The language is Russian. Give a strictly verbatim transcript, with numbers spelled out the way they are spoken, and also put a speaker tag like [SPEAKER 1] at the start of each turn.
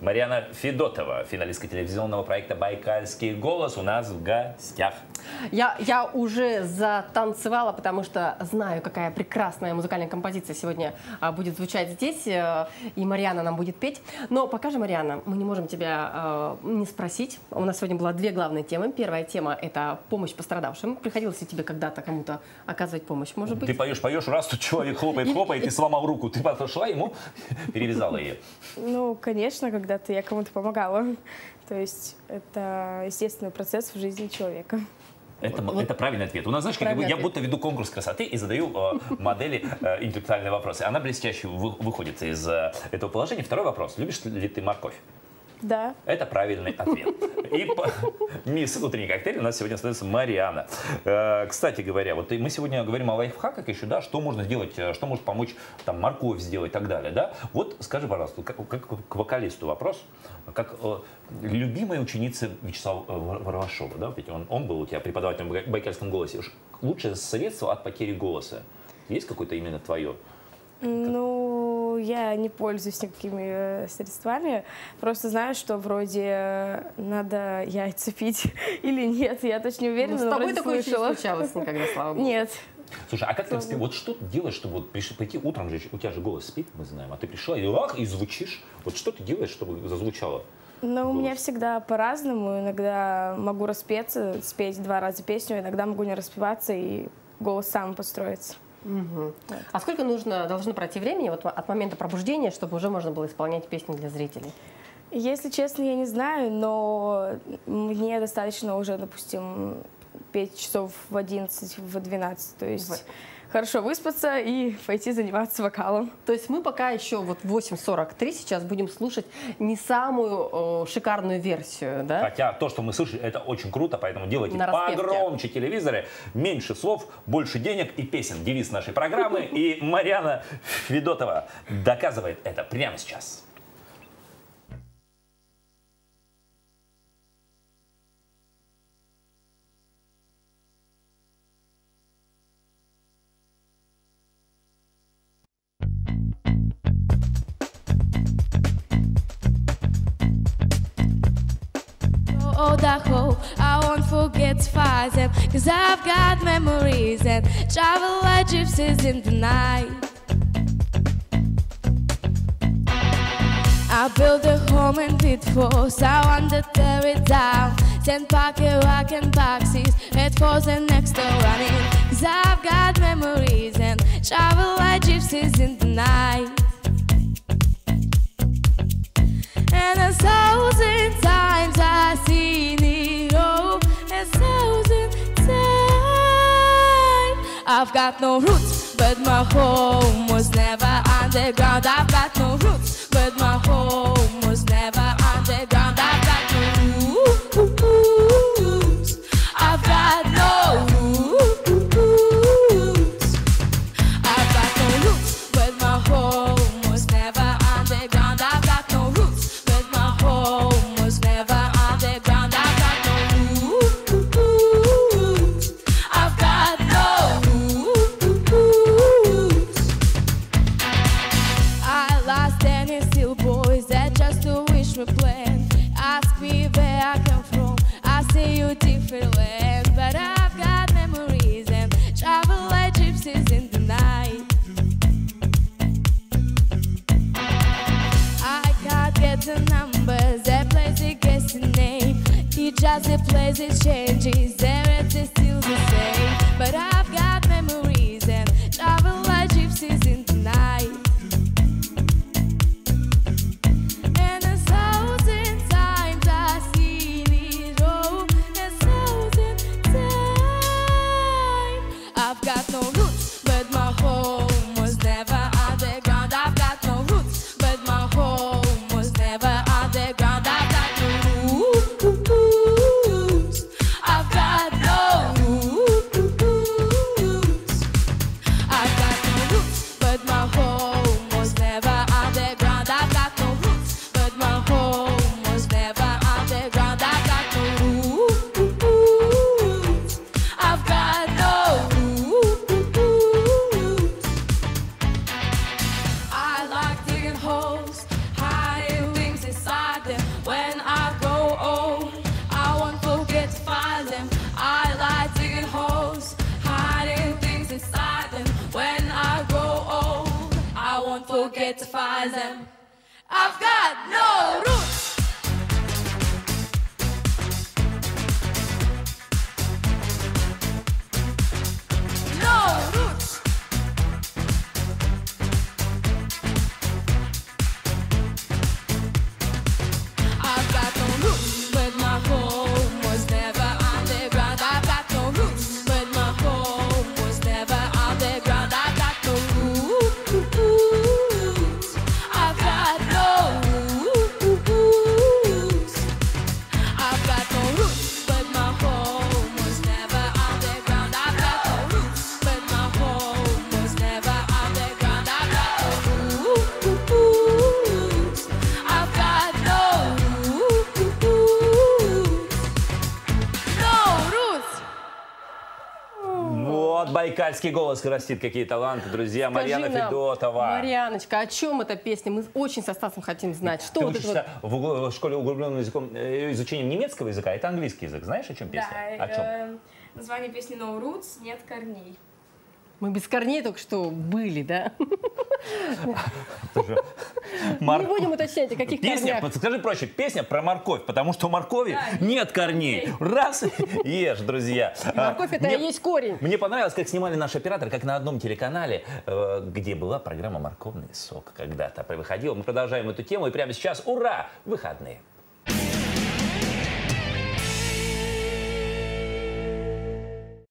[SPEAKER 1] Марьяна Федотова, финалистка телевизионного проекта «Байкальский голос», у нас в гостях.
[SPEAKER 2] Я, я уже затанцевала, потому что знаю, какая прекрасная музыкальная композиция сегодня а, будет звучать здесь, э, и Марьяна нам будет петь. Но пока же, Марьяна, мы не можем тебя э, не спросить. У нас сегодня было две главные темы. Первая тема – это помощь пострадавшим. Приходилось ли тебе когда-то кому-то оказывать помощь, может быть?
[SPEAKER 1] Ты поешь, поешь, раз тут человек хлопает, хлопает, и сломал руку. Ты подошла ему, перевязала ее.
[SPEAKER 3] Ну, конечно, когда-то я кому-то помогала. То есть это естественный процесс в жизни человека.
[SPEAKER 1] Это, вот. это правильный ответ. У нас, знаешь, как я будто веду конкурс красоты и задаю э, модели э, интеллектуальные вопросы. Она блестяще вы, выходит из э, этого положения. Второй вопрос. Любишь ли ты морковь?
[SPEAKER 3] Да.
[SPEAKER 1] Это правильный ответ. И мисс утренний коктейль у нас сегодня остается Марьяна. Э, кстати говоря, вот мы сегодня говорим о лайфхаках еще, да, что можно сделать, что может помочь там морковь сделать и так далее, да. Вот скажи, пожалуйста, как, как к вокалисту вопрос, как э, любимая ученица Вячеслава Варвашова, да, ведь он, он был у тебя преподавателем в «Байкальском голосе». Лучшее средство от потери голоса есть какое-то именно твое?
[SPEAKER 3] Ну, я не пользуюсь никакими средствами. Просто знаю, что вроде надо яйца пить или нет. Я точно не уверена,
[SPEAKER 2] ну,
[SPEAKER 3] но
[SPEAKER 2] с тобой
[SPEAKER 3] вроде
[SPEAKER 2] такое
[SPEAKER 3] слышала.
[SPEAKER 2] не случалось никогда, слава богу.
[SPEAKER 3] Нет.
[SPEAKER 1] Слушай, а как ты, вот что ты делаешь, чтобы вот прийти, пойти утром же, у тебя же голос спит, мы знаем, а ты пришла и ах, и звучишь. Вот что ты делаешь, чтобы зазвучало?
[SPEAKER 3] Ну, у
[SPEAKER 1] голос?
[SPEAKER 3] меня всегда по-разному. Иногда могу распеться, спеть два раза песню, иногда могу не распеваться, и голос сам построится.
[SPEAKER 2] Угу. Вот. А сколько нужно, должно пройти времени вот, от момента пробуждения, чтобы уже можно было исполнять песни для зрителей?
[SPEAKER 3] Если честно, я не знаю, но мне достаточно уже, допустим, петь часов в одиннадцать, в двенадцать. То есть вот. Хорошо выспаться и пойти заниматься вокалом.
[SPEAKER 2] То есть мы пока еще вот в восемь сорок три сейчас будем слушать не самую э, шикарную версию, да?
[SPEAKER 1] Хотя то, что мы слышим, это очень круто, поэтому делайте
[SPEAKER 2] На
[SPEAKER 1] погромче телевизоры, меньше слов, больше денег и песен. Девиз нашей программы. И Марьяна Федотова доказывает это прямо сейчас.
[SPEAKER 4] Idaho, I won't forget to find them, cause I've got memories and travel like gypsies in the night. I built a home in pitfalls, I want to tear it down. Ten pocket rockin' boxes, headphones and next door running, cause I've got memories and travel like gypsies in the night. And a thousand times I've seen it all, a thousand times. I've got no roots, but my home was never underground. I've got no roots, but my home was never underground. I've got no roots, I've got no roots. I've got no roots, but my home was never underground. I've got no roots. Home was never underground. I've got no roots. I've got no roots. I lost any still boys that just to wish me plan. Ask me where I come from, I say you different land. But I've got memories and travel like gypsies in the night. I can't get the numbers, that place it gets the name. It just the place it changes, there it is still the same. But I've got memories and travel like gypsies in the night. And a thousand times I've seen it all, a thousand times. I've got no roots, but my home was never underground. I've got no roots, but my home was never underground. I've got no roots, I've got don't forget to find them. I've got no roots. No roots. I've got no roots, but my home was never underground. I've got no roots, but my home was never underground. I've got no roots. I've got no roots. I've got no roots, but my home was never underground. I've got no roots, but my home was never underground. I've got no roots. I've got no roots. No roots.
[SPEAKER 1] Вот, байкальский голос растит, какие таланты, друзья. Марьяна
[SPEAKER 2] Скажи нам,
[SPEAKER 1] Федотова.
[SPEAKER 2] Марьяночка, о чем эта песня? Мы очень со Стасом хотим знать. Что
[SPEAKER 1] Ты
[SPEAKER 2] вот
[SPEAKER 1] учишься
[SPEAKER 2] это вот...
[SPEAKER 1] в, угл- в школе углубленным языком, э, изучением немецкого языка, это английский язык. Знаешь, о чем песня?
[SPEAKER 3] Да,
[SPEAKER 1] О чем?
[SPEAKER 3] э, название песни No Roots, нет корней.
[SPEAKER 2] Мы без корней только что были, да?
[SPEAKER 1] Мар-
[SPEAKER 2] Не будем уточнять, о каких
[SPEAKER 1] Песня,
[SPEAKER 2] корнях.
[SPEAKER 1] скажи проще, песня про морковь, потому что у моркови нет корней. Раз, ешь, друзья.
[SPEAKER 2] Морковь это
[SPEAKER 1] Мне-
[SPEAKER 2] и есть корень.
[SPEAKER 1] Мне понравилось, как снимали наши операторы, как на одном телеканале, э, где была программа «Морковный сок» когда-то выходила. Мы продолжаем эту тему, и прямо сейчас, ура, выходные.